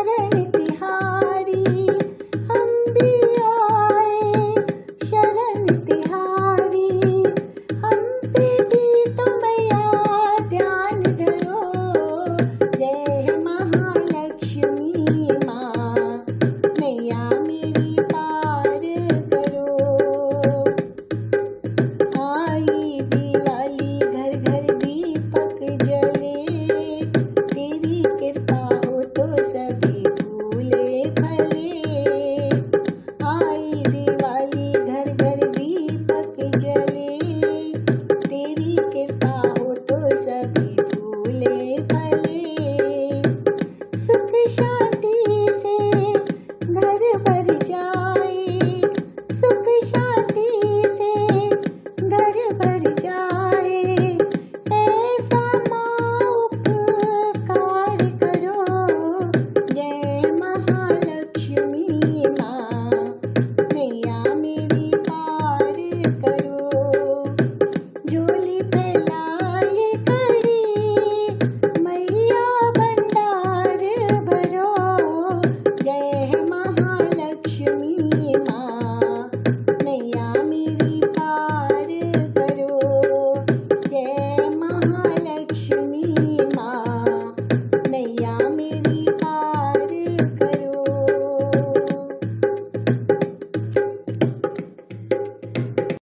शरण तिहारी हम भी आए, शरण तिहारी हम पे भी तुम मैया ध्यान धरो। जय महालक्ष्मी माँ, मैया मेरी पार करो। आई दिवाली घर घर दीपक जले, तेरी कृपा हो तो सभी फूले फले। आई दिवाली घर घर दीपक जले, तेरी कृपा हो तो सभी फूले फले। सुख शांति से घर भर जाए, सुख शांति से घर भर जाए। ऐसा माँ उपकार करो। जय महालक्ष्मी माँ, मैया मेरी पार करो। झोली फैला